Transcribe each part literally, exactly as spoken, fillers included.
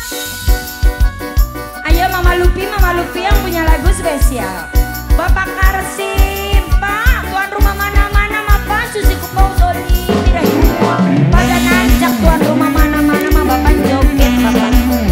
Ayo Mama Lupi, Mama Lupi yang punya lagu spesial. Bapak Karsim, Pak, tuan rumah mana-mana, Bapak Susi Kupau Soli, pada nanjak tuan rumah mana-mana, ma Bapak joget, Bapak.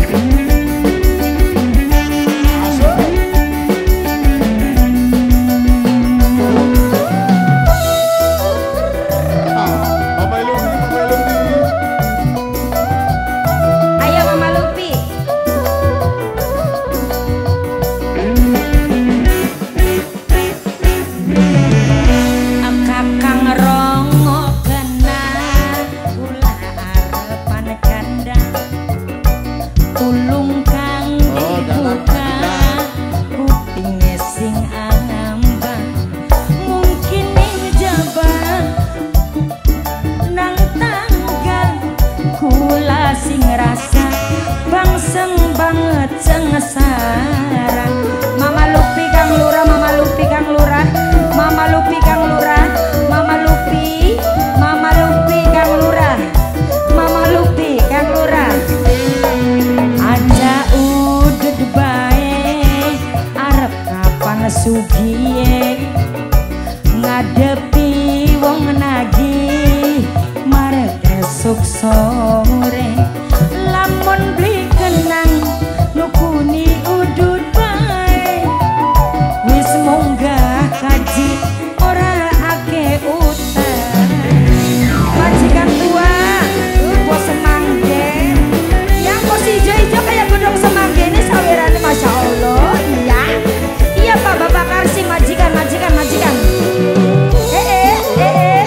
Sugiye ngadepi wong nagih marek esuk sore lamun beli kenang nukuni udut bae wis munggah kaji ora ake utang majikan tua bos semangge yang pos ijo-ijo kayak godong semangge ini sawirane Masya Allah. Iya iya Pak, Bapak Karsim, majikan, majikan, majikan. Eh, eh, eh, eh.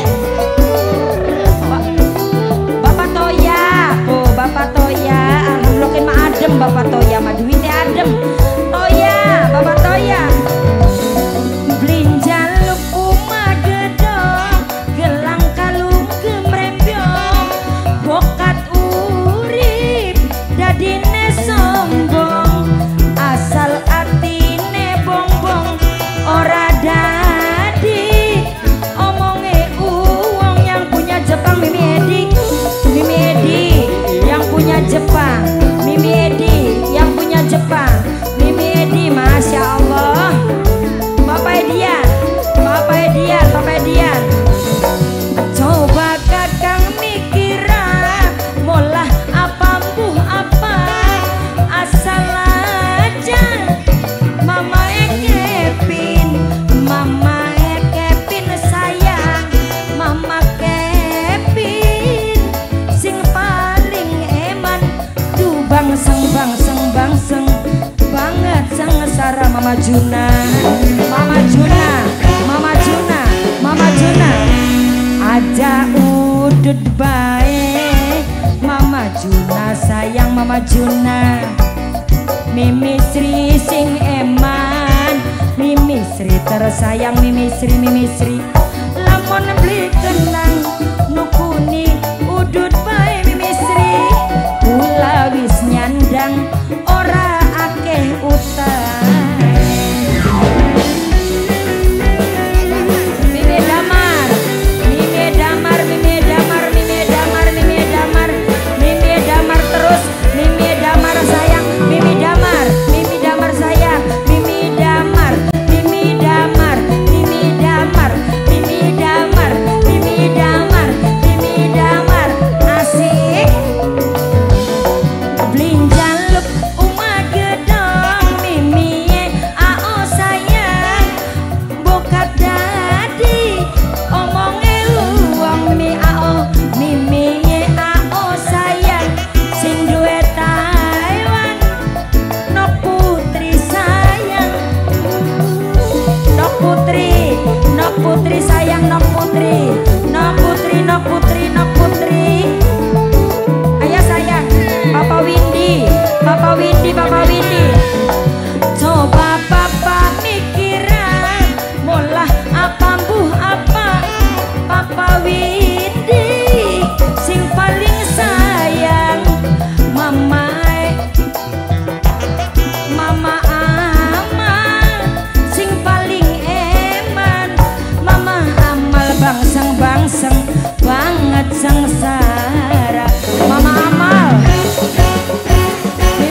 Bapak Toya, oh Bapak Toya, alhamdulillah mah adem Bapak Toya, mah duitnya adem. Toya, Bapak Toya. Blinjal umah gedong, gelang kalung gemrembong, bokat urip, dadine sombong, asal atine bongbong ora dadi omonge uang yang punya Jepang Mimi Edi, Mimi Edi yang punya Jepang, Mimi Edi yang punya Jepang, Mimi Edi, Masya Allah. Bapak Edian, Bapak Edian, Bapak Edian. Coba kakang mikira molah apa mbuh apa asal aja Mama Kevin, Mama Kevin sayang, Mama Kevin sing paling eman, duh bangseng bangseng bangseng banget sengsara Mama Juna, Mama Juna, Mama Juna, Mama Juna, aja udut bae, Mama Juna sayang Mama Juna, Mimi Sri sing eman, Mimi Sri tersayang, Mimi Sri, Mimi Sri lamun beli kenang nukuni udut bae Mimi Sri kula wis nyandang ora akeh utang. Mimi Damar, Mimi Damar, Mimi Damar, Mimi Damar, Mimi Damar, Mimi Damar terus, Mimi Damar sayang, Mimi Damar, Mimi Damar sayang, Mimi Damar, Mimi Damar, Mimi Damar, Mimi Damar, Mimi Damar, Mimi Damar, asik. Blinjaluk umah gedong, Mimi ao sayang, bokat dadi omonge uang Mimi ao, Mimi ao sayang, sing duwe Taiwan, Nok Putri sayang, Nok Putri, Nok Putri sayang, Nok Putri, Nok Putri, Nok Putri, Nok Putri. Ayah sayang, Papa Windy, Papa Windy, Papa Windy. Coba Papa mikiran, molah apa mbuh apa, Papa Windy sing paling sayang, Mama Mama Amal sing paling eman, Mama Amal bangseng bangseng banget sengsara, Mama Amal.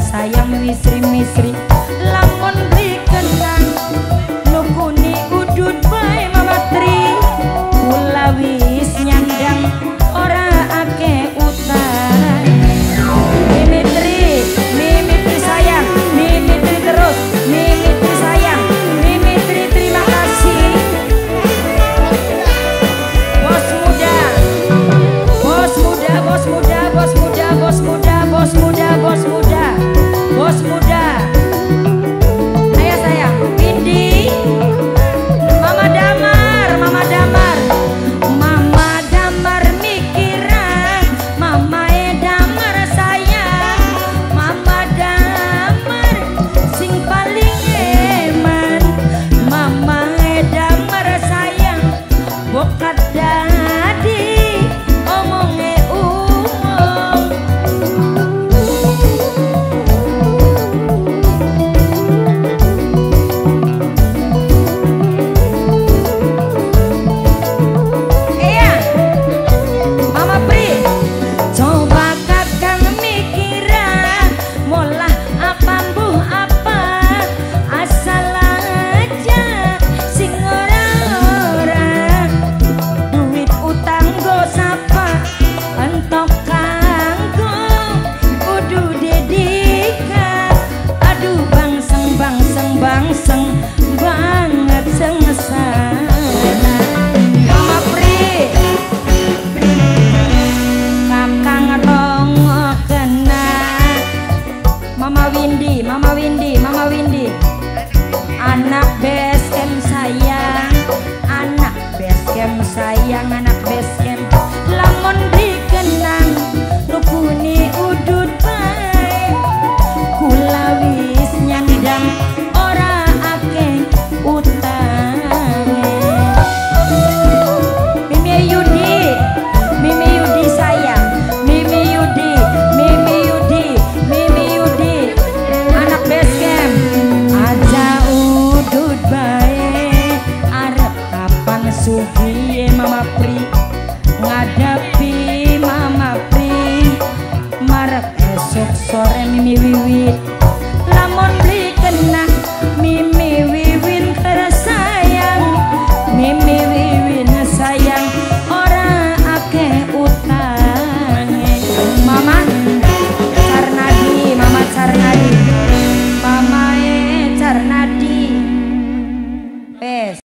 sayang misri-misri lamun dikenang nukuni udut bae Mama Tri kula wis nyandang ora akeh utang. Mimitri, Mimitri sayang, Mimitri terus, Mimitri sayang, Mimitri terima kasih. Bos muda, bos muda, bos muda, bos muda, bos muda, bos muda, bos muda, bos muda. Ayo sayang, Windy, Mama Damar, Mama Damar, Mama Damar mikiran, Mama e Damar sayang, Mama Damar sing paling eman, Mama e Damar sayang, bokat dadi omonge umum. Iya, Mama Pri, coba kakang mikiran, molah apa mbuh apa, asal aja sing ora-ora, duit utang go sapa, entok kanggo kudu dedikan, aduh bangseng bangseng bangseng banget sengsara. Mama Pri, kakang rongo kena. Mama Windy, Mama Windy, Mama Windy, anak best camp sayang, anak best camp sayang.